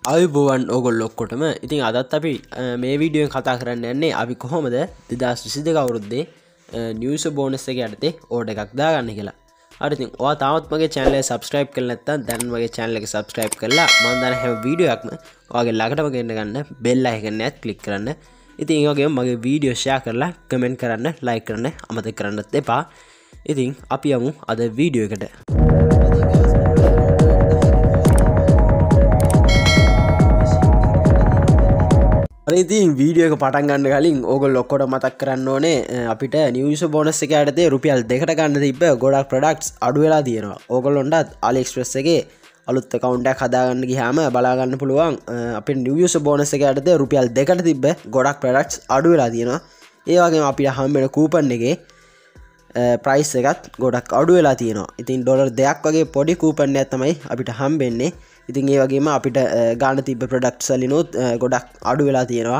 අයිබෝවන් ඔගොල්ලො ඔක්කොටම ඉතින් අදත් අපි මේ වීඩියෝෙන් කතා කරන්න යන්නේ අපි කොහොමද 2022 අවුරුද්දේ නිවුස් බෝනස් එක යටතේ ඕඩර් එකක් දාගන්න කියලා. හරි ඉතින් ඔයා තාමත් මගේ channel එක subscribe කරලා නැත්නම් දැන් මගේ channel එක subscribe කරලා මම දාන හැම වීඩියෝ එකක්ම ඔයාගේ ළඟටම ගෙන්න ගන්න bell icon එකත් click කරන්න. ඉතින් ඒ වගේම මගේ වීඩියෝ share කරලා comment කරන්න like කරන්න අමතක කරන්නත් එපා. ඉතින් අපි යමු අද වීඩියෝ එකට. ඉතින් වීඩියෝ එක පටන් ගන්න කලින් ඕගොල්ලෝ ඔක්කොට මතක් කරන්න ඕනේ අපිට නිවුස් බෝනස් එක යටතේ රුපියල් 2කට ගන්න තිබ්බ ගොඩක් ප්‍රොඩක්ට්ස් අඩු වෙලා තියෙනවා. ඕගොල්ලොන්ටත් AliExpress එකේ අලුත් account එකක් හදාගන්න ගියාම බලා ගන්න පුළුවන් අපේ නිවුස් බෝනස් එක යටතේ රුපියල් 2කට තිබ්බ ගොඩක් ප්‍රොඩක්ට්ස් අඩු වෙලා තියෙනවා. ඒ වගේම අපිට හම් වෙන කූපන් එකේ ප්‍රයිස් එකත් ගොඩක් අඩු වෙලා තියෙනවා. ඉතින් ඩොලර් 2ක් වගේ පොඩි කූපන් එකක් තමයි අපිට හම්බෙන්නේ. ඉතින් ඒ වගේම අපිට ගන්න තිබ්බ ප්‍රොඩක්ට්ස් වලිනුත් ගොඩක් අඩු වෙලා තියෙනවා.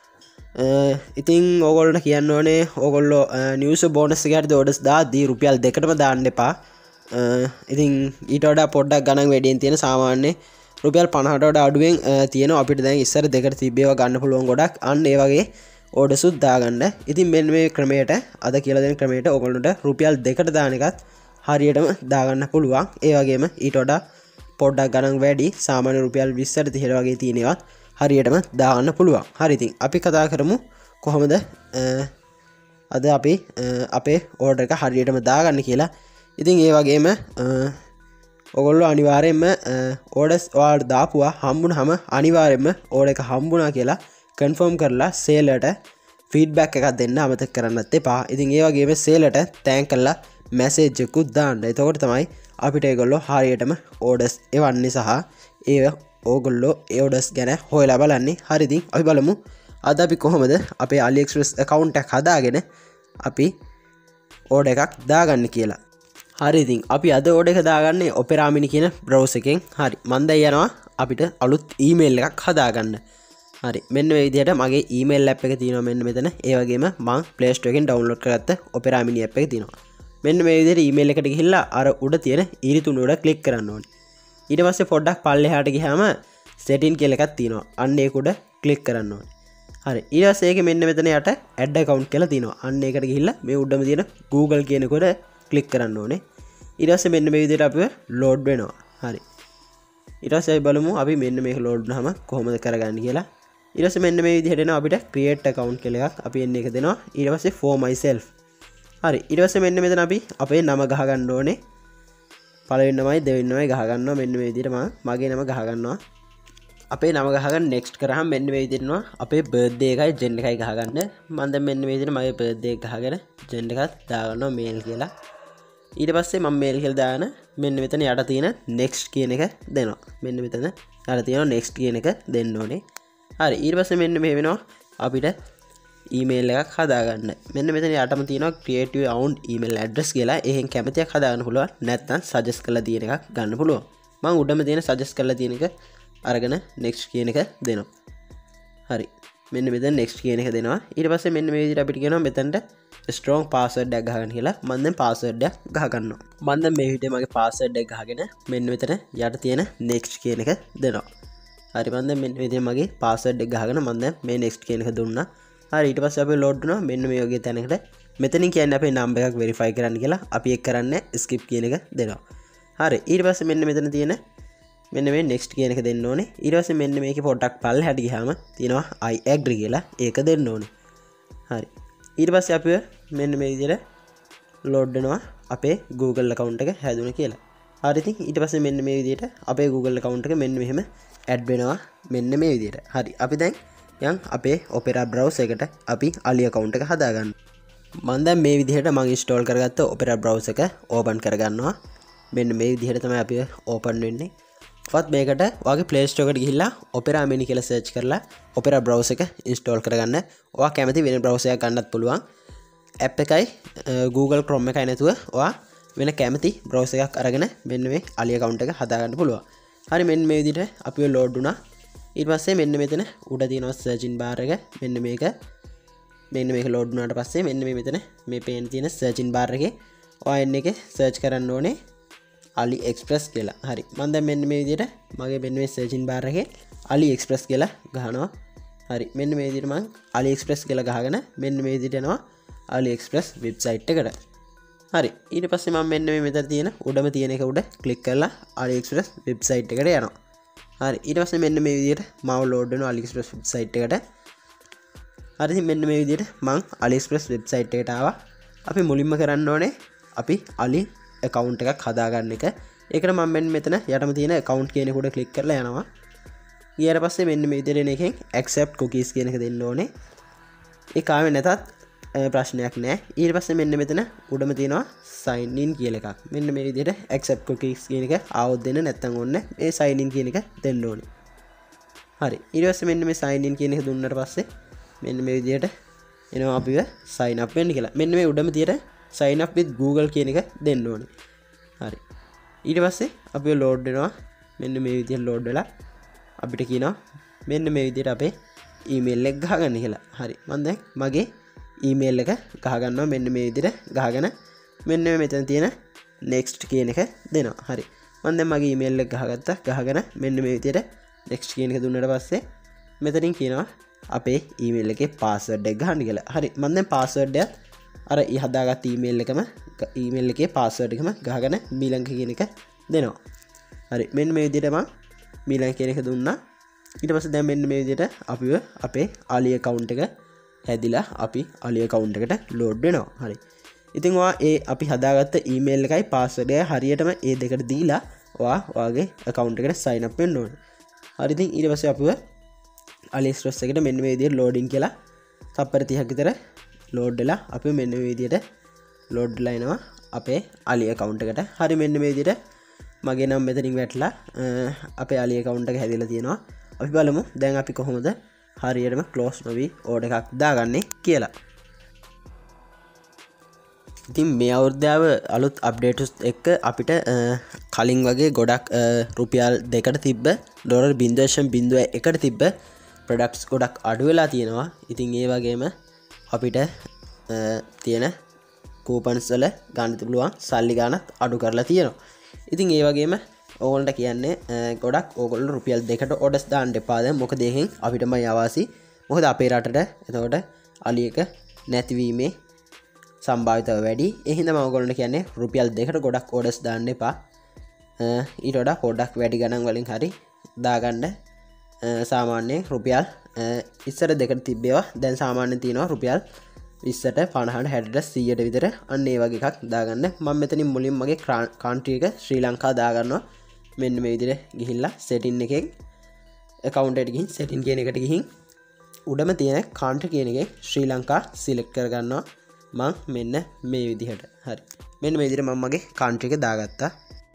ඉතින් ඕගොල්ලන්ට කියන්න ඕනේ ඕගොල්ලෝ නිවුස් බෝනස් එක යටතේ ඕඩර්ස් දාද්දී රුපියල් 2කටම දාන්න එපා. ඉතින් ඊට වඩා පොඩ්ඩක් ගණන් වැඩියෙන් තියෙන සාමාන්‍ය රුපියල් 50ට වඩා අඩුවෙන් තියෙනවා. අපිට දැන් ඉස්සර 2කට තිබ්බේවා ගන්න පුළුවන් ගොඩක්. අන්න ඒ වගේ ඕඩර්ස් උත් දාගන්න. ඉතින් මෙන්න මේ ක්‍රමයට අද කියලා දෙන ක්‍රමයට ඕගොල්ලන්ට රුපියල් 2කට දාන එකත් හරියටම දාගන්න පුළුවන්. ඒ වගේම ඊට වඩා පොඩ්ඩක් ගණන් වැඩි සාමාන්‍ය රුපියල් 20ට 30ට වගේ තියෙනවත් හරියටම දාගන්න පුළුවන්. හරි ඉතින් අපි කතා කරමු කොහොමද අද අපි අපේ ඕඩර් එක හරියටම දාගන්න කියලා. ඉතින් ඒ වගේම ඔයගොල්ලෝ අනිවාර්යයෙන්ම ඕඩර්ස් ඔයාලට දාපුවා හම්බුනහම අනිවාර්යයෙන්ම ඕඩර් එක හම්බුණා කියලා කන්ෆර්ම් කරලා සේලර්ට ෆීඩ්බැක් එකක් දෙන්න අමතක කරන්නත් එපා. ඉතින් ඒ වගේම සේලර්ට තෑන්ක් කරලා මැසේජ් එකකුත් දාන්න. එතකොට තමයි අපිට ඒගොල්ලෝ හරියටම ඕඩර්ස් එවන්නේ සහ ඒ ඕගොල්ලෝ ඒ ඕඩර්ස් ගැන හොයලා බලන්නේ. හරි ඉතින් අපි බලමු අද අපි කොහොමද අපේ AliExpress account එකක් හදාගෙන අපි ඕඩර් එකක් දාගන්න කියලා. හරි ඉතින් අපි අද ඕඩර් එක දාගන්නේ Opera Mini කියන browser එකෙන්. හරි මම දැන් යනවා අපිට අලුත් email එකක් හදාගන්න. හරි මෙන්න මේ විදිහට මගේ email app එක තියෙනවා මෙන්න මෙතන. ඒ වගේම මම Play Store එකෙන් download කරගත්ත Opera Mini app එක තියෙනවා. මෙන්න මේ විදිහට ඊමේල් එකට ගිහිල්ලා අර උඩ තියෙන ඊරි තුන උඩ ක්ලික් කරන්න ඕනේ. ඊට පස්සේ පොඩ්ඩක් පල්ලෙහාට ගියාම setting කියලා එකක් තියෙනවා. අන්න ඒක උඩ ක්ලික් කරන්න ඕනේ. හරි ඊට පස්සේ ඒකේ මෙන්න මෙතන යට add account කියලා තියෙනවා. අන්න ඒකට ගිහිල්ලා මේ උඩම තියෙන Google කියන එක උඩ ක්ලික් කරන්න ඕනේ. ඊට පස්සේ මෙන්න මේ විදිහට අපිව load වෙනවා. හරි. ඊට පස්සේ අපි බලමු අපි මෙන්න මේක load වුනහම කොහොමද කරගන්නේ කියලා. ඊට පස්සේ මෙන්න මේ විදිහට එනවා අපිට create account කියලා එකක්. අපි එන්න එක දෙනවා. ඊට පස්සේ for myself. හරි ඊට පස්සේ මෙන්න මෙතන අපි අපේ නම ගහ ගන්න ඕනේ. පළවෙනි නමයි දෙවෙනි නමයි ගහ ගන්නවා. මෙන්න මේ විදිහට මගේ නම ගහ ගන්නවා. අපේ නම ගහගෙන next කරාම මෙන්න මේ විදිහට එනවා අපේ birthday එකයි gender එකයි ගහ ගන්න. මම දැන් මෙන්න මේ විදිහට මගේ birthday එක ගහගෙන gender එකත් දා ගන්නවා mail කියලා. ඊට පස්සේ මම mail කියලා දාන මෙන්න මෙතන යට තියෙන next කියන එක දෙනවා. මෙන්න මෙතන යට තියෙන next කියන එක දෙන්න ඕනේ. හරි ඊට පස්සේ මෙන්න මේ වෙනවා අපිට ඊමේල් එකක් හදාගන්න. මෙන්න මෙතන යටම තියෙනවා create your own email address කියලා. එහෙන් කැමතියක් හදාගන්න පුළුවන්. නැත්නම් suggest කරලා තියෙන එකක් ගන්න පුළුවන්. මම උඩම තියෙන suggest කරලා තියෙන එක අරගෙන next කියන එක දෙනවා. හරි. මෙන්න මෙතන next කියන එක දෙනවා. ඊට පස්සේ මෙන්න මේ විදිහට අපිට කියනවා මෙතනට strong password එකක් ගහගන්න කියලා. මම දැන් password එකක් ගහ ගන්නවා. මම දැන් මේ විදිහට මගේ password එක ගහගෙන මෙන්න මෙතන යට තියෙන next කියන එක දෙනවා. හරි මම දැන් මෙන්න විදිහට මගේ password එක ගහගෙන මම දැන් මේ next කියන එක දුන්නා. හරි ඊට පස්සේ අපි load කරනවා මෙන්න මේ වගේ තැනකට. මෙතනින් කියන්නේ අපේ number එකක් verify කරන්න කියලා. අපි ඒක කරන්නේ skip කියන එක දෙනවා. හරි ඊට පස්සේ මෙන්න මෙතන තියෙන මෙන්න මේ next කියන එක දෙන්න ඕනේ. ඊට පස්සේ මෙන්න මේකේ පොඩ්ඩක් පල්ලෙහාට ගියාම තියෙනවා I agree කියලා. ඒක දෙන්න ඕනේ. හරි ඊට පස්සේ අපි මෙන්න මේ විදිහට load වෙනවා අපේ Google account එක හැදුණා කියලා. හරි ඉතින් ඊට පස්සේ මෙන්න මේ විදිහට අපේ Google account එක මෙන්න මෙහෙම add වෙනවා මෙන්න මේ විදිහට. හරි අපි දැන් යන් අපේ Opera browser එකට අපි Ali account එක හදාගන්න. මම දැන් මේ විදිහට මම install කරගත්ත Opera browser එක open කරගන්නවා. මෙන්න මේ විදිහට තමයි අපි open වෙන්නේ. වත් මේකට ඔයාගේ Play Store එකට ගිහිල්ලා Opera Mini කියලා search කරලා Opera browser එක install කරගන්න. ඔයා කැමති වෙන browser එකක් ගන්නත් පුළුවන්. app එකයි Google Chrome එකයි නැතුව ඔයා වෙන කැමති browser එකක් අරගෙන මෙන්න මේ Ali account එක හදාගන්න පුළුවන්. හරි මෙන්න මේ විදිහට අපිව load වුණා. ඊට පස්සේ මෙන්න මෙතන උඩ තියෙනවා searching bar එක. මෙන්න මේක load වුණාට පස්සේ මෙන්න මේ මෙතන මේ පේන තියෙන searching bar එකේ ඔයා එන්න එකේ search කරන්න ඕනේ AliExpress කියලා. හරි මම දැන් මෙන්න මේ විදිහට මගේ මෙන්න මේ searching bar එකේ AliExpress කියලා ගහනවා. හරි මෙන්න මේ විදිහට මම AliExpress කියලා ගහගෙන මෙන්න මේ විදිහට යනවා AliExpress වෙබ්සයිට් එකට. හරි ඊට පස්සේ මම මෙන්න මේ මෙතන තියෙන උඩම තියෙන එක උඩ ක්ලික් කරලා AliExpress වෙබ්සයිට් එකට යනවා. හරි ඊට පස්සේ මෙන්න මේ විදිහට මාව ලෝඩ් වෙනවා AliExpress වෙබ්සයිට් එකට. හරි ඉතින් මෙන්න මේ විදිහට මම AliExpress වෙබ්සයිට් එකට ආවා. අපි මුලින්ම කරන්න ඕනේ අපි Ali account එකක් හදාගන්න එක. ඒකට මම මෙන්න මෙතන යටම තියෙන account කියන එක උඩ ක්ලික් කරලා යනවා. ඊට පස්සේ මෙන්න මේ විදිහට එන එකෙන් accept cookies කියන එක දෙන්න ඕනේ. ඒක ආවේ නැතත් ප්‍රශ්නයක් නෑ. ඊට පස්සේ මෙන්න මෙතන උඩම තියෙනවා sign in කියලා එකක්. මෙන්න මේ විදිහට accept cookies කියන එක ආවොත් දෙන්න නැත්නම් ඕනේ මේ sign in කියන එක දෙන්න ඕනේ. හරි ඊට පස්සේ මෙන්න මේ sign in කියන එක දුන්නාට පස්සේ මෙන්න මේ විදිහට එනවා අපිව sign up වෙන්න කියලා. මෙන්න මේ උඩම තියෙන sign up with Google කියන එක දෙන්න ඕනේ. හරි ඊට පස්සේ අපිව load වෙනවා. මෙන්න මේ විදිහට load වෙලා අපිට කියනවා මෙන්න මේ විදිහට අපේ email එක ගහගන්න කියලා. හරි මම දැන් මගේ email එක ගහගන්නවා. මෙන්න මේ විදිහට ගහගෙන මෙන්න මෙතන තියෙන next කියන එක දෙනවා. හරි මම දැන් මගේ email එක ගහගත්තා. ගහගෙන මෙන්න මේ විදිහට next කියන එක දුන්නාට පස්සේ මෙතනින් කියනවා අපේ email එකේ password එක ගහන්න කියලා. හරි මම දැන් password එක අර හදාගත්ත email එකේ password එකම ගහගෙන මීලංක කියන එක දෙනවා. හරි මෙන්න මේ විදිහට මම මීලංක කියන එක දුන්නා. ඊට පස්සේ දැන් මෙන්න මේ විදිහට අපිව අපේ Ali account එක හැදිලා අපි Ali account එකට load වෙනවා. හරි ඉතින් ඔයා ඒ අපි හදාගත්ත email එකයි password එකයි හරියටම ඒ දෙකට දීලා ඔයාගේ account එකට sign up වෙන්න ඕනේ. හරි ඉතින් ඊට පස්සේ අපිව AliExpress එකට මෙන්න මේ විදිහට loading කියලා තප්පර 30ක් විතර load වෙලා අපි මෙන්න මේ විදිහට load වෙලා එනවා අපේ Ali account එකට. හරි මෙන්න මේ විදිහට මගේ නම් මෙතනින් වැටලා අපේ Ali account එක හැදිලා තියෙනවා. අපි බලමු දැන් අපි කොහොමද හරියටම close නොවි order එකක් දාගන්නේ කියලා. ඉතින් මේ අවුරුද්දාව අලුත් අප්ඩේට්ස් එක්ක අපිට කලින් වගේ ගොඩක් රුපියල් 2කට තිබ්බ ඩොලර් 0.01කට තිබ්බ ප්‍රොඩක්ට්ස් ගොඩක් අඩු වෙලා තියෙනවා. ඉතින් ඒ වගේම අපිට තියෙන කූපන්ස් වල ගන්න පුළුවන් සල්ලි ගානත් අඩු කරලා තියෙනවා. ඉතින් ඒ වගේම ඕගොල්ලන්ට කියන්නේ ගොඩක් ඕගොල්ලෝ රුපියල් 2කට ඕඩර්ස් දාන්න එපා දැන්. මොකද එහෙන් අපිටමයි අවාසි. මොකද අපේ රටට එතකොට Ali එක නැතිවීමේ සම්භාවිතව වැඩි. ඒ හින්දා මම ඔයගොල්ලන්ට කියන්නේ රුපියල් 2කට ගොඩක් ඕඩර්ස් දාන්න එපා. ඊට වඩා පොඩ්ඩක් වැඩි ගණන් වලින් හරි දාගන්න. සාමාන්‍යයෙන් රුපියල් ඉස්සර 2කට තිබ්බේවා දැන් සාමාන්‍යයෙන් තියෙනවා රුපියල් 20ට 50ට 60ට 100ට විතර අන්න ඒ වගේ එකක් දාගන්න. මම මෙතනින් මුලින් මගේ country එක ශ්‍රී ලංකා දාගන්නවා. මෙන්න මේ විදිහට ගිහිල්ලා setting එකෙන් account එකට ගිහින් setting කියන එකට ගිහින් උඩම තියෙන country කියන එකේ ශ්‍රී ලංකා select කරගන්නවා. මම මෙන්න මේ විදිහට. හරි මෙන්න මේ විදිහට මම මගේ country එක දාගත්තා.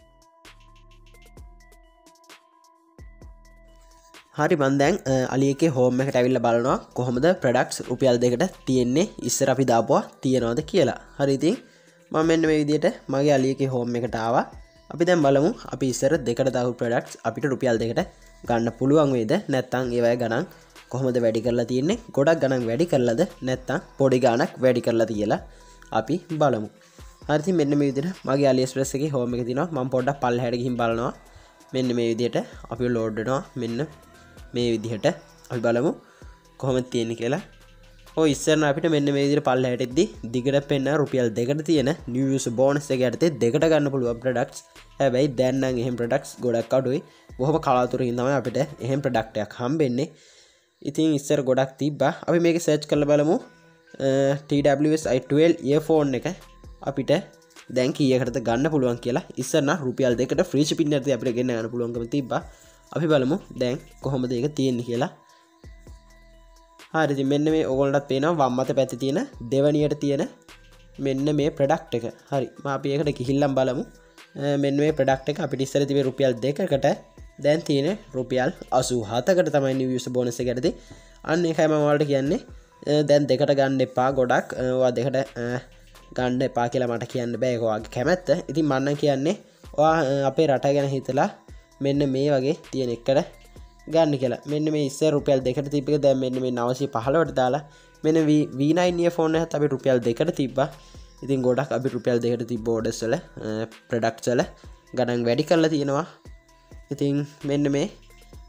හරි මම දැන් Ali එකේ home එකට ඇවිල්ලා බලනවා කොහොමද products රුපියල් 2කට තියෙන්නේ ඉස්සර අපි දාපුවා තියනවද කියලා. හරි ඉතින් මම මෙන්න මේ විදිහට මගේ Ali එකේ home එකට ආවා. අපි දැන් බලමු අපි ඉස්සර 2කට දාපු products අපිට රුපියල් 2කට ගන්න පුළුවන් වේද නැත්නම් ඒවයි ගණන් කොහොමද වැඩි කරලා තියෙන්නේ ගොඩක් ගණන් වැඩි කරලාද නැත්නම් පොඩි ගණක් වැඩි කරලා තියලා අපි බලමු. හරි ඉතින් මෙන්න මේ විදිහට මගේ AliExpress එකේ home එක තියෙනවා. මම පොඩ්ඩක් පල්ලෙහාට ගිහින් බලනවා. මෙන්න මේ විදිහට අපි load වෙනවා. මෙන්න මේ විදිහට අපි බලමු කොහොමද තියෙන්නේ කියලා. ඔය ඉස්සරන අපිට මෙන්න මේ විදිහට පල්ලෙහාට එද්දි දිගට පෙන්න රුපියල් 2කට තියෙන new user bonus එක යටතේ 2කට ගන්න පුළුවන් products. හැබැයි දැන් නම් එහෙම products ගොඩක් අඩුයි. බොහොම කලාතුරකින් තමයි අපිට එහෙම product එකක් හම්බෙන්නේ. ඉතින් ඉස්සර ගොඩක් තිබ්බා. අපි මේක search කරලා බලමු. TWS i12 earphone එක අපිට දැන් කීයකටද ගන්න පුළුවන් කියලා. ඉස්සර නම් රුපියල් 2කට free shipping යටතේ අපිට ගෙන්න ගන්න පුළුවන්කම තිබ්බා. අපි බලමු දැන් කොහොමද ඒක තියෙන්නේ කියලා. හරි ඉතින් මෙන්න මේ ඕගොල්ලන්ටත් පේනවා වම් අත පැත්තේ තියෙන දෙවණියට තියෙන මෙන්න මේ ප්‍රොඩක්ට් එක. හරි මම අපි ඒකට ගිහිල්ලා බලමු. මෙන්න මේ ප්‍රොඩක්ට් එක අපිට ඉස්සර තිබේ රුපියල් 2කට දැන් තියෙන්නේ රුපියල් 87කට තමයි new user bonus එක යටතේ. අන්න ඒකයි මම ඔයාලට කියන්නේ දැන් 2කට ගන්න එපා ගොඩක්. ඔයා 2කට ගන්න එපා කියලා මට කියන්න බෑ. ඒක ඔයාගේ කැමැත්ත. ඉතින් මම නම් කියන්නේ ඔයා අපේ රට ගැන හිතලා මෙන්න මේ වගේ තියෙන එකට ගන්න කියලා. මෙන්න මේ ඉස්සර රුපියල් 2කට තිබ්බ එක දැන් මෙන්න මේ 915ට දාලා මෙන්න V9 earphone එකත් අපි රුපියල් 2කට තිබ්බා. ඉතින් ගොඩක් අපි රුපියල් 2කට තිබ්බ orders වල products වල ගණන් වැඩි කරලා තියෙනවා. ඉතින් මෙන්න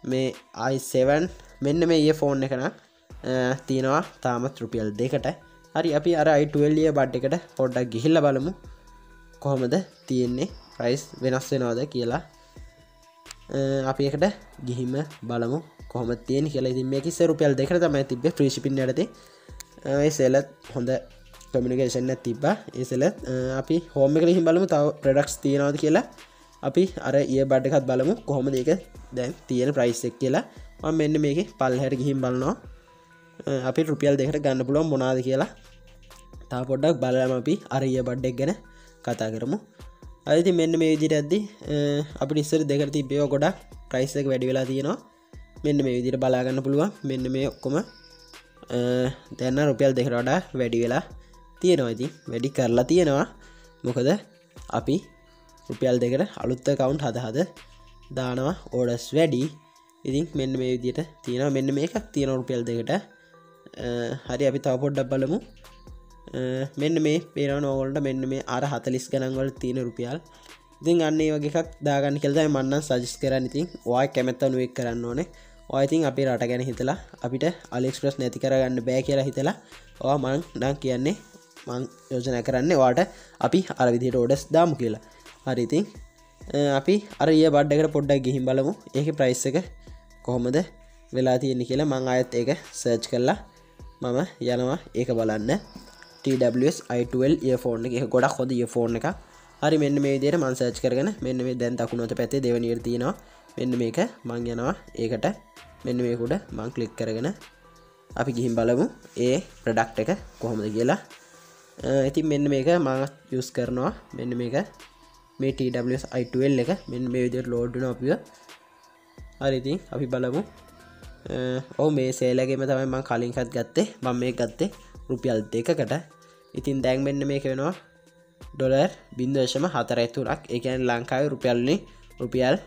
මේ i7 මෙන්න මේ ෆෝන් එක නම් තියෙනවා තාමත් රුපියල් 2කට. හරි අපි අර i12 බඩ් එකට පොඩ්ඩක් ගිහිල්ලා බලමු කොහොමද තියෙන්නේ ප්‍රයිස් වෙනස් වෙනවද කියලා. අපි එකට ගිහිම බලමු කොහොමද තියෙන්නේ කියලා. ඉතින් මේක ඉස්සර රුපියල් 2කට තමයි තිබ්බේ ෆ්‍රී ෂිපින් යටතේ. ඒ සෙලත් හොඳ කමියුනිකේෂන් එකක් තිබ්බා. ඒ සෙලත් අපි හෝම් එකට ගිහින් බලමු තව ප්‍රොඩක්ට්ස් තියෙනවද කියලා. අපි අර ඉයර් බඩ් එකත් බලමු කොහොමද ඒක දැන් තියෙන ප්‍රයිස් එක කියලා. මම මෙන්න මේකේ පල්ලෙහාට ගිහින් බලනවා අපි රුපියල් 2කට ගන්න පුළුවන් මොනවාද කියලා. තව පොඩ්ඩක් බලලාම අපි අර ඉයර් බඩ් එක ගැන කතා කරමු. හරි ඉතින් මෙන්න මේ විදිහට ඇද්දි අපිට ඉස්සර 2කට තිබ්බේවා ගොඩක් ප්‍රයිස් එක වැඩි වෙලා තියෙනවා. මෙන්න මේ විදිහට බලා ගන්න පුළුවන්. මෙන්න මේ ඔක්කොම දැන් රුපියල් 2කට වඩා වැඩි වෙලා තියෙනවා. ඉතින් වැඩි කරලා තියෙනවා. මොකද අපි රුපියල් 2කට අලුත් account හද දානවා orders වැඩි. ඉතින් මෙන්න මේ විදිහට තියෙනවා. මෙන්න මේකක් තියෙනවා රුපියල් 2කට. හරි අපි තව පොඩ්ඩක් බලමු. මෙන්න මේ පේනවනේ ඕගොල්ලන්ට මෙන්න මේ අර 40 ගණන් වල තියෙන රුපියල්. ඉතින් අන්න ඒ වගේ එකක් දාගන්න කියලා තමයි මම නම් සජෙස්ට් කරන්නේ. ඉතින් ඔයා කැමැත්ත නුවෙක් කරන්න ඕනේ. ඔයා ඉතින් අපේ රට ගැන හිතලා අපිට AliExpress නැති කරගන්න බෑ කියලා හිතලා ඔයා මම නම් කියන්නේ මම යෝජනා කරන්නේ ඔයාට අපි අර විදිහට orders දාමු කියලා. හරි ඉතින් අපි අර ඊය බඩ් එකට පොඩ්ඩක් ගිහින් බලමු. ඒකේ ප්‍රයිස් එක කොහොමද වෙලා තියෙන්නේ කියලා. මම ආයෙත් ඒක සර්ච් කරලා මම යනවා ඒක බලන්න. TWS i12 earphone එක. ඒක ගොඩක් හොඳ earphone එකක්. හරි මෙන්න මේ විදිහට මම සර්ච් කරගෙන මෙන්න මේ දැන් දකුණු අත පැත්තේ දෙවෙනියට තියෙනවා. මෙන්න මේක මම යනවා ඒකට. මෙන්න මේක උඩ මම ක්ලික් කරගෙන අපි ගිහින් බලමු ඒ ප්‍රොඩක්ට් එක කොහොමද කියලා. ඉතින් මෙන්න මේක මම යූස් කරනවා. මෙන්න මේක මේ TWS i12 එක මෙන්න මේ විදිහට ලෝඩ් වෙනවා අපිව. හරි ඉතින් අපි බලමු. ඔව් මේ සේල් එකේම තමයි මම කලින් එකත් ගත්තේ. මම මේක ගත්තේ රුපියල් 2කට. ඉතින් දැන් මෙන්න මේක වෙනවා $0.43ක්. ඒ කියන්නේ ලංකාවේ රුපියල්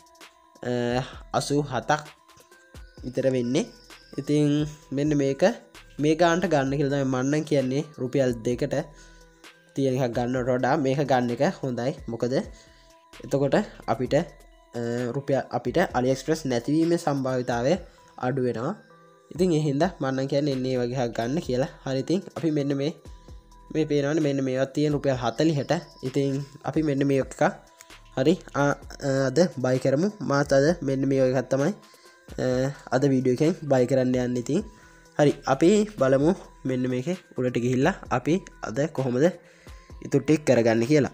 87ක් විතර වෙන්නේ. ඉතින් මෙන්න මේක මේ ගානට ගන්න කියලා තමයි මම නම් කියන්නේ. රුපියල් 2කට තියෙන එකක් ගන්නවට වඩා මේක ගන්න එක හොඳයි. මොකද එතකොට අපිට අපිට AliExpress නැතිවීමේ සම්භාවිතාවය අඩු වෙනවා. ඉතින් ඒ හින්දා මම නම් කියන්නේ එන්නේ වගේ එකක් ගන්න කියලා. හරි ඉතින් අපි මෙන්න මේ පේනවනේ මෙන්න මේවත් තියෙන රුපියල් 40ට. ඉතින් අපි මෙන්න මේ එකක් හරි අද බයි කරමු. මාත් අද මෙන්න මේ එකක් තමයි අද වීඩියෝ එකෙන් බයි කරන්න යන්නේ. ඉතින් හරි අපි බලමු මෙන්න මේකේ උඩට ගිහිල්ලා අපි අද කොහොමද ඉතුරු ටික කරගන්න කියලා.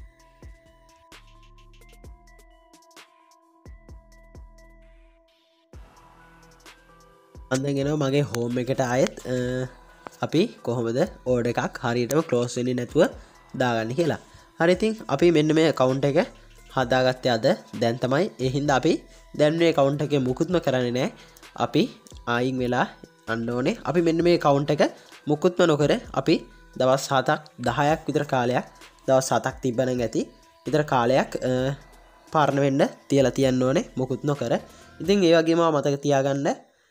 අන්දගෙන මගේ හෝම් එකට ආයෙත් අපි කොහොමද ඕඩර් එකක් හරියටම ක්ලෝස් වෙන්නේ නැතුව දාගන්න කියලා. හරි ඉතින් අපි මෙන්න මේ account එක හදාගත්තේ අද දැන් තමයි. ඒ හින්දා අපි දැන් මේ account එකේ මුකුත්ම කරන්නේ නැහැ. අපි ආයින් වෙලා යන්න ඕනේ. අපි මෙන්න මේ account එක මුකුත්ම නොකර අපි දවස් 7ක් 10ක් විතර කාලයක් දවස් 7ක් තිබ්බනම් ඇති විතර කාලයක් පාරණ වෙන්න තියලා තියන්න ඕනේ මුකුත් නොකර. ඉතින් ඒ වගේම මතක තියාගන්න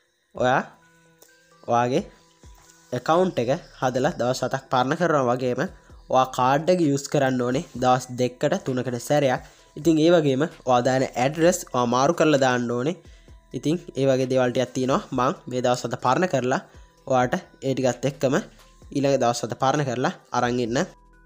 ඔයාගේ account එක හදලා දවස් 7ක් පාරණ කරනවා වගේම ඔයා කාඩ් එක යූස් කරන්න ඕනේ දවස් 2කට 3කට සැරයක්. ඉතින් ඒ වගේම ඔයා දාන ඇඩ්‍රස් ඔයා මාරු කරලා දාන්න ඕනේ. ඉතින් ඒ වගේ දේවල් ටිකක් තියෙනවා. මම මේ දවස් 7 පාරණ කරලා ඔයාට ඒ ටිකත් එක්කම ඊළඟ දවස් 7 පාරණ කරලා අරන් ඉන්න.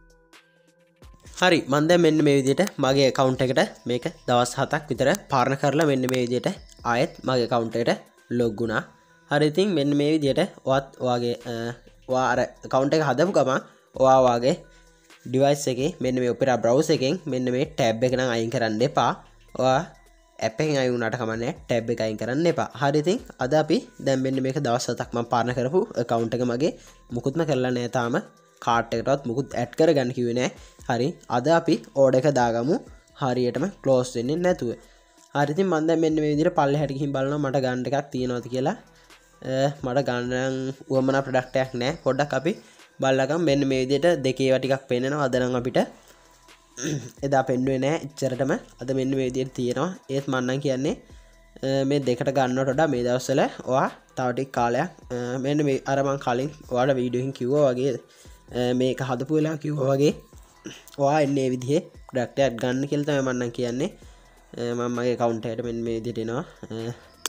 හරි මම දැන් මෙන්න මේ විදිහට මගේ account එකට මේක දවස් 7ක් විතර පාරණ කරලා මෙන්න මේ විදිහට ආයෙත් මගේ account එකට log වුණා. හරි ඉතින් මෙන්න මේ විදිහට ඔයාගේ ඔයා අර account එක හදපු ගමන් ඔයා වාගේ device එකේ මෙන්න මේ Opera browser එකෙන් මෙන්න මේ tab එක නම් අයින් කරන්න එපා. ඔයා app එකෙන් අයින් වුණාට කමන්නේ tab එක අයින් කරන්න එපා. හරි ඉතින් අද අපි දැන් මෙන්න මේක දවස් 7ක් මම පාරණ කරපු account එක මගේ මුකුත්ම කරලා නැහැ තාම. කාට් එකටවත් මුකුත් ඇඩ් කරගන්න කිව්වේ නැහැ. හරි අද අපි order එක දාගමු හරියටම close වෙන්නේ නැතුව. හරි ඉතින් මම දැන් මෙන්න මේ විදිහට පල්ලෙහාට ගිහින් බලනවා මට ගන්න එකක් තියෙනවද කියලා. මට ගන්න උවමනා ප්‍රොඩක්ට් එකක් නැහැ. පොඩ්ඩක් අපි බලලගම් මෙන්න මේ විදිහට දෙකේ ඒවා ටිකක් පේනනවා. අද නම් අපිට එදා පෙන්නුවේ නැහැ එච්චරටම. අද මෙන්න මේ විදිහට තියෙනවා. ඒත් මම නම් කියන්නේ මේ දෙකට ගන්නවට වඩා මේ දවස්වල ඔයා තව ටික කාලයක් මෙන්න මේ අර මම කලින් ඔයාලා වීඩියෝ එකකින් කිව්වා වගේ මේක හදපු වෙලාව කිව්වා වගේ ඔයා එන්නේ මේ විදිහේ ප්‍රොඩක්ට් එකක් ගන්න කියලා තමයි මම නම් කියන්නේ. මම මගේ account එකට මෙන්න මේ විදිහට එනවා.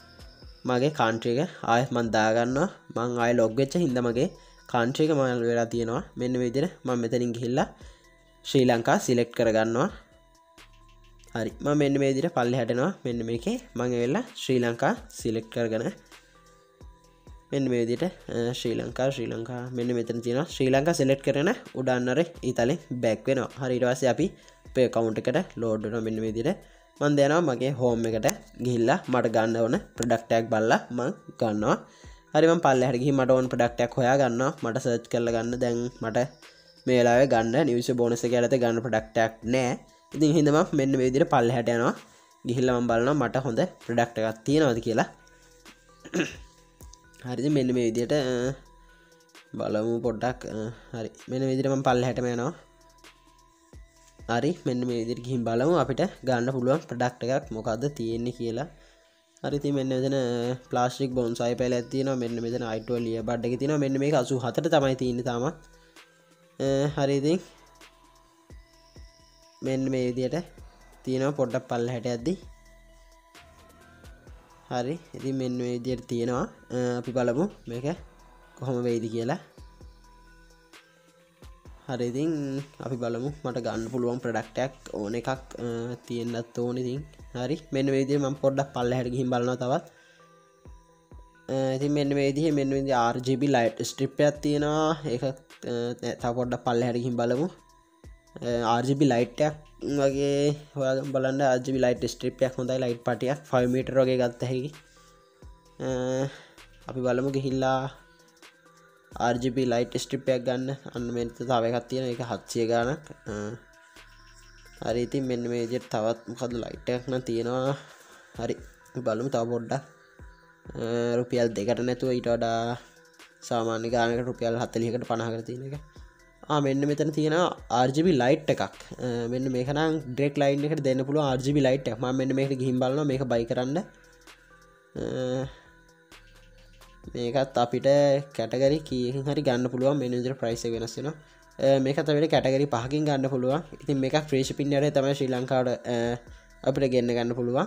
මගේ කාන්ට්‍රි එක ආයෙත් මම දාගන්නවා මම ආයෙ ලොග් වෙච්ච හින්දා මගේ කාන්ට්‍රි එක මම වෙලා තියෙනවා මෙන්න මේ විදිහට මම මෙතනින් ගිහිල්ලා ශ්‍රී ලංකා සිලෙක්ට් කරගන්නවා හරි මම මෙන්න මේ විදිහට පල්ලෙහාට යනවා මෙන්න මේකේ මම ඇවිල්ලා ශ්‍රී ලංකා සිලෙක්ට් කරගෙන මෙන්න මේ විදිහට ශ්‍රී ලංකා මෙන්න මෙතන තියෙනවා ශ්‍රී ලංකා සිලෙක්ට් කරගෙන උඩ අන්නර ඊතලෙන් බෑක් වෙනවා හරි ඊට පස්සේ අපි අපේ account එකට ලෝඩ් වෙනවා මෙන්න මේ විදිහට මම දැනනවා මගේ හෝම් එකට ගිහිල්ලා මට ගන්න ඕන ප්‍රොඩක්ට් එකක් බලලා මම ගන්නවා හරි මම පල්ලෙහාට ගිහින් මට ඕන ප්‍රොඩක්ට් එකක් හොයා ගන්නවා මට සර්ච් කරලා ගන්න දැන් මට මේ වෙලාවේ ගන්න නිව්ස් බෝනස් එක යටතේ ගන්න ප්‍රොඩක්ට් එකක් නැහැ ඉතින් හින්දා මම මෙන්න මේ විදිහට පල්ලෙහාට යනවා ගිහිල්ලා මම බලනවා මට හොඳ ප්‍රොඩක්ට් එකක් තියෙනවද කියලා හරිද මෙන්න මේ විදිහට බලමු පොඩ්ඩක් හරි මෙන්න මේ විදිහට මම පල්ලෙහාටම යනවා හරි මෙන්න මේ විදිහට ගිහින් බලමු අපිට ගන්න පුළුවන් ප්‍රොඩක්ට් එකක් මොකද්ද තියෙන්නේ කියලා හරි ඉතින් මෙන්න මෙතන ප්ලාස්ටික් බොන්සයි පැලයක් තියෙනවා මෙන්න මෙතන i12 earbud එක තියෙනවා මෙන්න මේක 87ට තමයි තියෙන්නේ තාමත් හරි ඉතින් මෙන්න මේ විදිහට තියෙනවා පොඩ්ඩක් පල්ලෙහාට යද්දි හරි ඉතින් මෙන්න මේ විදිහට තියෙනවා අපි බලමු මේක කොහොම වෙයිද කියලා හරි ඉතින් අපි බලමු මට ගන්න පුළුවන් ප්‍රොඩක්ට් එකක් ඕන එකක් තියෙන්නත් ඕනේ ඉතින් හරි මෙන්න මේ විදිහට මම පොඩ්ඩක් පල්ලෙහාට ගිහින් බලනවා තවත් ඉතින් මෙන්න මේ විදිහේ RGB light strip එකක් තියෙනවා ඒක තව පොඩ්ඩක් පල්ලෙහාට ගිහින් බලමු RGB light එකක් වගේ හොයාගෙන බලන්න RGB light strip එකක් හොඳයි light පටියක් 5 meter වගේ ගත්ත හැකි අපි බලමු ගිහිල්ලා RGB light strip එකක් ගන්න අන්න මෙන්න තව එකක් තියෙනවා ඒක 700 ගාණක් හරි ඉතින් මෙන්න මේ විදිහට තවත් මොකද light එකක් නම් තියෙනවා හරි අපි බලමු තව පොඩ්ඩක් රුපියල් 2කට නැතුව ඊට වඩා සාමාන්‍ය ගානකට රුපියල් 40කට 50කට තියෙන එක මෙන්න මෙතන තියෙනවා RGB light එකක් මෙන්න මේක නම් direct line එකට දෙන්න පුළුවන් RGB light එකක් මම මෙන්න මේකට ගිහින් බලනවා මේක buy කරන්න මේකත් අපිට කැටගරි කීයකින් හරි ගන්න පුළුවන් මෙන්න විදිහට price එක වෙනස් වෙනවා මේකත් අපිට කැටගරි 5කින් ගන්න පුළුවන් ඉතින් මේක free shipping යටතේ තමයි ශ්‍රී ලංකාවට අපිට ගෙන්න ගන්න පුළුවන්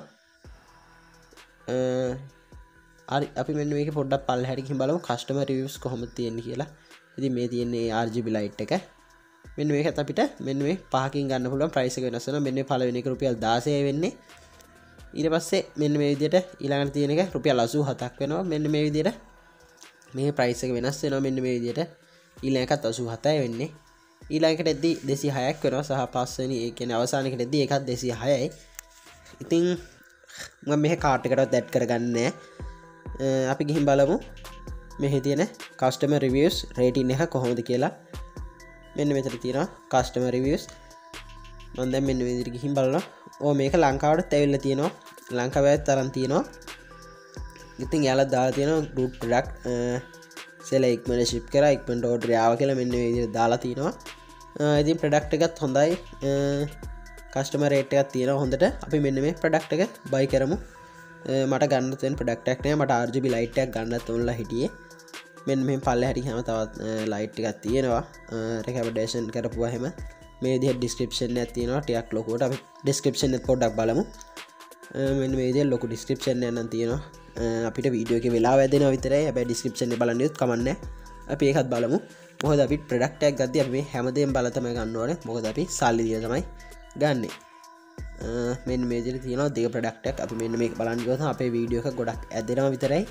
හරි අපි මෙන්න මේක පොඩ්ඩක් පල්ලෙහාට ගිහින් බලමු customer reviews කොහොමද තියෙන්නේ කියලා ඉතින් මේ තියෙන්නේ RGB light එක මෙන්න මේකත් අපිට මෙන්න මේ 5කින් ගන්න පුළුවන් price එක වෙනස් වෙනවා මෙන්න මේ පළවෙනි එක රුපියල් 16යි වෙන්නේ ඊට පස්සේ මෙන්න මේ විදිහට ඊළඟට තියෙන එක රුපියල් 87ක් වෙනවා මෙන්න මේ විදිහට මේ price එක වෙනස් වෙනවා මෙන්න මේ විදිහට ඊළඟ එකත් 87යි වෙන්නේ ඊළඟට එද්දි 206ක් වෙනවා සහ පස්වෙනි ඒ කියන්නේ අවසානයකට එද්දි ඒකත් 206යි ඉතින් මම මේ කාට් එකටවත් ඇඩ් කරගන්නේ නැහැ අපි ගිහින් බලමු මෙහි තියෙන customer reviews rating එක කොහොමද කියලා මෙන්න මෙතන තියෙනවා customer reviews මම දැන් මෙන්න මේ විදිහට ගිහින් බලනවා මේක ලංකාවට ඇවිල්ලා තියෙනවා ලංකාවේත් තරම් තියෙනවා ඉතින් යාලා දාලා තියෙනවා good product සෙල ඉක්මනට ship කරා ඉක්මනට order ආවා කියලා මෙන්න මේ විදිහට දාලා තියෙනවා ඉතින් product එකත් හොඳයි customer rate එකක් තියෙනවා හොඳට අපි මෙන්න මේ product එක buy කරමු මට ගන්න තියෙන ප්‍රොඩක්ට් එකක් නෑ මට RGB light එකක් ගන්නත් ඕනලා හිටියේ මෙන්න මේ පල්ලෙහාට ගියාම තවත් light එකක් තියෙනවා recommendation කරපුවා හැම මේ විදිහට description එකක් තියෙනවා ටිකක් ලොකුවට අපි description එක පොඩ්ඩක් බලමු මෙන්න මේ විදිහට ලොකු description එකක් නම් තියෙනවා අපිට වීඩියෝ එකේ වෙලාව වැදෙනවා විතරයි හැබැයි description එක බලන්න යුත් කමක් නෑ අපි ඒකත් බලමු මොකද අපි ප්‍රොඩක්ට් එකක් ගද්දී අපි මේ හැමදේම බලලා තමයි ගන්න ඕනේ මොකද අපි සල්ලි දීලා තමයි ගන්නෙ මෙන්න මේ විදිහට තියෙනවා දෙක ප්‍රොඩක්ට් එකක් අපි මෙන්න මේක බලන්න ගියොත් අපේ වීඩියෝ එක ගොඩක් ඇදෙනවා විතරයි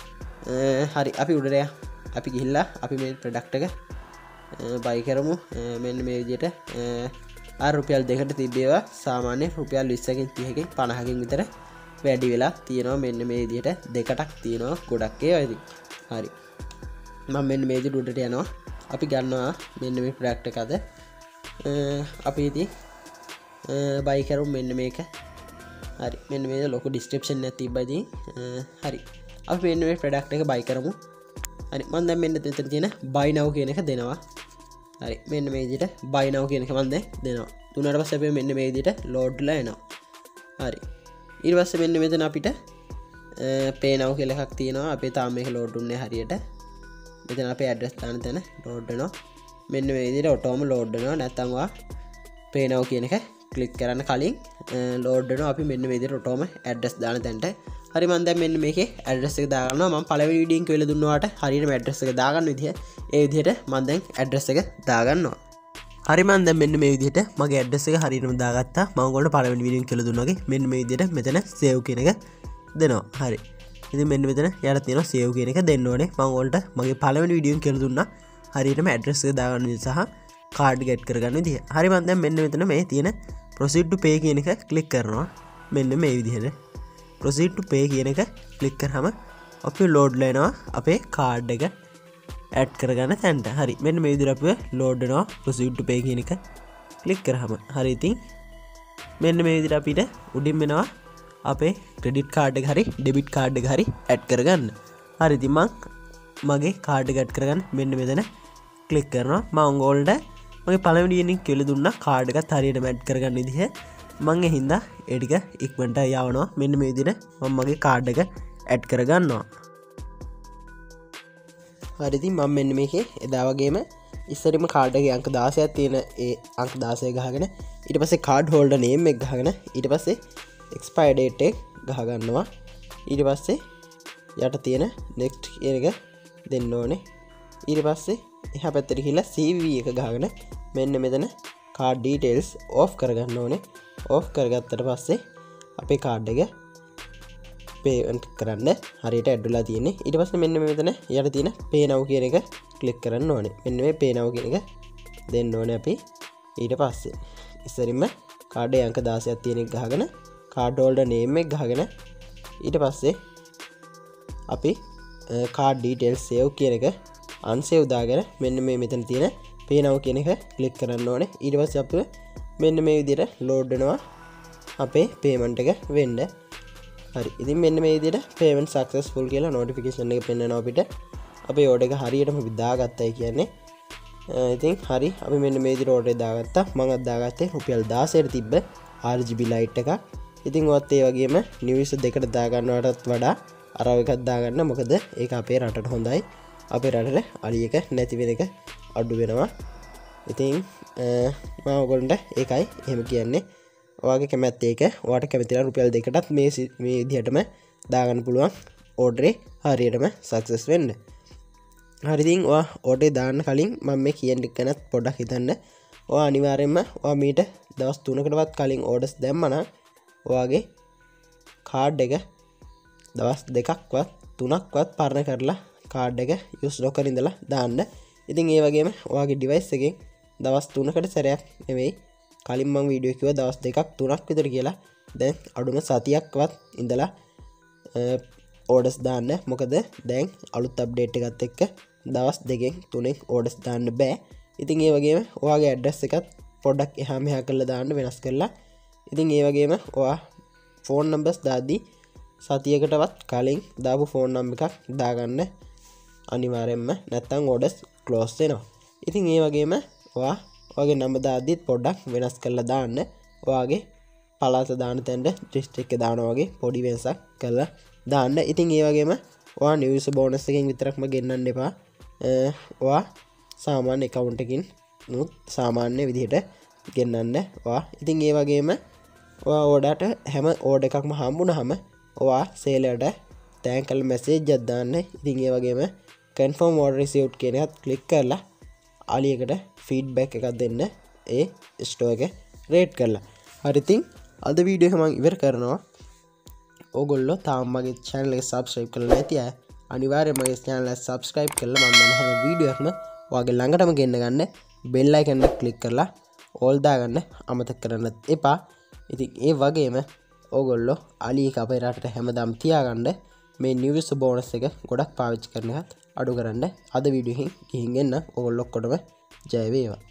හරි අපි උඩට අපි ගිහිල්ලා අපි මේ ප්‍රොඩක්ට් එක buy කරමු මෙන්න මේ විදිහට රුපියල් 2කට තිබ්බේවා සාමාන්‍ය රුපියල් 20කින් 30කින් 50කින් විතර වැඩි වෙලා තියෙනවා මෙන්න මේ විදිහට දෙකටක් තියෙනවා ගොඩක් ඒවා ඉතින් හරි මම මෙන්න මේ විදිහට උඩට යනවා අපි ගන්නවා මෙන්න මේ ප්‍රොඩක්ට් එක අද අපි ඉතින් buy කරමු මෙන්න මේක හරි මෙන්න මේ ලොකු description එකක් තිබ්බා ඉතින් හරි අපි මෙන්න මේ ප්‍රොඩක්ට් එක buy කරමු හරි මම දැන් මෙන්න මෙතන තියෙන buy now කියන එක දෙනවා හරි මෙන්න මේ විදිහට buy now කියන එක මම දැන් දෙනවා දුන්නාට පස්සේ අපි මෙන්න මේ විදිහට load ලා එනවා හරි ඊට පස්සේ මෙන්න මෙතන අපිට pay now කියලා එකක් තියෙනවා අපි තාම මේක load දුන්නේ හරියට මෙතන අපේ address දාන තැන load වෙනවා මෙන්න මේ විදිහට ඔටෝම load වෙනවා නැත්නම් වා pay now කියන එක ක්ලික් කරන්න කලින් load වෙනවා අපි මෙන්න මේ විදිහට ඔටෝම address දාන තැනට හරි මම දැන් මෙන්න මේකේ ඇඩ්‍රස් එක දාගන්නවා මම පළවෙනි වීඩියෝෙන් කියලා දුන්නාට හරියටම ඇඩ්‍රස් එක දාගන්න විදිහ ඒ විදිහට මම දැන් ඇඩ්‍රස් එක දාගන්නවා හරි මම දැන් මෙන්න මේ විදිහට මගේ ඇඩ්‍රස් එක හරියටම දාගත්තා මම ඔයගොල්ලෝ පළවෙනි වීඩියෝෙන් කියලා දුන්නා වගේ මෙන්න මේ විදිහට මෙතන සේව් කියන එක දෙනවා හරි ඉතින් මෙන්න මෙතන යට තියෙනවා සේව් කියන එක දෙන්න ඕනේ මම ඔයාලට මගේ පළවෙනි වීඩියෝෙන් කියලා දුන්නා හරියටම ඇඩ්‍රස් එක දාගන්න විදිහ සහ කාඩ් get කරගන්න විදිහ හරි මම දැන් මෙන්න මෙතන මේ තියෙන proceed to pay කියන එක ක්ලික් කරනවා මෙන්න මේ විදිහට proceed to pay කියන එක ක්ලික් කරාම අපි load වෙනවා අපේ කාඩ් එක add කරගන්න තැනට හරි මෙන්න මේ විදිහට අපි load වෙනවා proceed to pay කියන එක ක්ලික් කරාම හරි ඉතින් මෙන්න මේ විදිහට අපිට උඩින් වෙනවා අපේ credit card එක හරි debit card එක හරි add කරගන්න හරි ඉතින් මගේ කාඩ් එක add කරගන්න මෙන්න මෙතන ක්ලික් කරනවා මම ඔයාලට මගේ පළවෙනි වීඩියෝෙන් කියලා දුන්නා කාඩ් එකත් හරියටම add කරගන්න විදිහ මම ඒ හින්දා ඒ ටික ඉක්මනට යවනවා මෙන්න මේ විදිහට මම මගේ කාඩ් එක add කරගන්නවා හරි ඉතින් මම මෙන්න මේකේ එදා වගේම ඉස්සරෙම කාඩ් එකේ අංක 16ක් තියෙන ඒ අංක 16 ගහගෙන ඊට පස්සේ කාඩ් හෝල්ඩර් නේම් එක ගහගෙන ඊට පස්සේ expire date එක ගහ ගන්නවා ඊට පස්සේ යට තියෙන next කියන එක දෙන්න ඕනේ ඊට පස්සේ එහා පැත්තට ගිහිල්ලා CV එක ගහගෙන මෙන්න මෙතන card details off කරගන්න ඕනේ off කරගත්තට පස්සේ අපේ කාඩ් එක payment කරන්න හරියට add වෙලා තියෙන්නේ ඊට පස්සේ මෙන්න මෙතන යට තියෙන pay now කියන එක ක්ලික් කරන්න ඕනේ මෙන්න මේ pay now කියන එක දෙන්න ඕනේ අපි ඊට පස්සේ ඉස්සරින්ම කාඩ් එකේ අංක 16ක් තියෙන එක ගහගෙන කාඩ් හෝල්ඩර් නේම් එක ගහගෙන ඊට පස්සේ අපි කාඩ් ඩීටේල්ස් සේව් කියන එක අන්සේව් දාගෙන මෙන්න මේ මෙතන තියෙන pay now කියන එක ක්ලික් කරන්න ඕනේ ඊට පස්සේ අපි මෙන්න මේ විදිහට ලෝඩ් වෙනවා අපේ පේමන්ට් එක වෙන්න හරි ඉතින් මෙන්න මේ විදිහට payment successful කියලා notification එක පෙන්නනවා අපිට අපේ order එක හරියටම අපි දාගත්තයි කියන්නේ ඉතින් හරි අපි මෙන්න මේ විදිහට order එක දාගත්තා මම අද දාගත්තේ රුපියල් 16ට තිබ්බ RGB light එකක් ඉතින් ඔයත් ඒ වගේම නිවස් දෙකට දාගන්නවටත් වඩා අරව එකක් දාගන්න මොකද ඒක අපේ රටට හොඳයි අපේ රටට අලි එක නැති වෙන එක අඩු වෙනවා ඉතින් මම ඔයගොල්ලන්ට ඒකයි එහෙම කියන්නේ ඔයාගේ කැමැත්ත ඒක ඔයාට කැමති නම් රුපියල් 2කටත් මේ විදිහටම දාගන්න පුළුවන් ඕඩර් එක හරියටම සක්සස් වෙන්න හරි ඉතින් ඔයා ඕඩර් දාන්න කලින් මම මේ කියන එක ගැනත් පොඩ්ඩක් හිතන්න ඔයා අනිවාර්යයෙන්ම ඔයා මීට දවස් 3කටවත් කලින් ඕඩර්ස් දැම්මම ඔයාගේ කාඩ් එක දවස් 2ක්වත් 3ක්වත් පරණ කරලා කාඩ් එක යූස් නොකර ඉඳලා දාන්න. ඉතින් ඒ වගේම ඔයාගේ ඩිවයිස් එකෙන් දවස් 3කට සැරයක් නෙවෙයි කලින් මම වීඩියෝ කිව්වා දවස් 2ක් 3ක් විතර කියලා. දැන් අඩුම සතියක්වත් ඉඳලා ඕඩර්ස් දාන්න. මොකද දැන් අලුත් අප්ඩේට් එකත් එක්ක දවස් 2කින් 3කින් ඕඩර්ස් දාන්න බෑ. ඉතින් ඒ වගේම ඔයාගේ ඇඩ්‍රස් එකත් පොඩ්ඩක් එහා මෙහා කරලා දාන්න වෙනස් කරලා. ඉතින් ඒ වගේම ඔයා ෆෝන් නම්බර්ස් දාද්දී සතියකටවත් කලින් දාපු ෆෝන් නම්බර් එකක් දාගන්න අනිවාර්යයෙන්ම නැත්නම් ඕඩර්ස් ක්ලෝස් වෙනවා. ඉතින් ඒ වගේම ඔයාගේ නම්බර් දාද්දිත් පොඩ්ඩක් වෙනස් කරලා දාන්න. ඔයාගේ පළාත දාන තැනට ඩිස්ට්‍රික්ට් එක දානවා වගේ පොඩි වෙනසක් කරලා දාන්න. ඉතින් ඒ වගේම ඔයා නිව්ස් බෝනස් එකෙන් විතරක්ම ගෙන්නන්න එපා. ඔයා සාමාන්‍ය account එකකින් නුත් සාමාන්‍ය විදිහට ගෙන්නන්න ඔයා. ඉතින් ඒ වගේම ඔයා ඕඩරට හැම ඕඩර් එකක්ම හම්බුනහම ඔයා සේලර්ට තෑන්ක් කරලා මැසේජ් එකක් දාන්න. ඉතින් ඒ වගේම confirm order received කියන එකත් ක්ලික් කරලා අලියකට ෆීඩ්බැක් එකක් දෙන්න ඒ ස්ටෝර් එක රේට් කරලා. හරි ඉතින් අද වීඩියෝ එක මම ඉවර කරනවා. ඕගොල්ලෝ තාම මගේ channel එක subscribe කරලා නැති අය අනිවාර්යයෙන්ම මගේ channel එක subscribe කරලා මම යන හැම වීඩියෝ එකම ඔයාගේ ළඟටම ගෙන්න ගන්න bell icon එක click කරලා all දාගන්න අමතක කරන්නත් එපා. ඉතින් ඒ වගේම ඕගොල්ලෝ අලි එක අපේ රටට හැමදාම තියාගන්න මේ නිවස් බෝනස් එක ගොඩක් පාවිච්චි කරන එකත් අඩු කරන්න අද වීඩියෝ එකෙන් ගිහින් එන්න ඕගොල්ලෝ ඔක්කොටම ජය වේවා.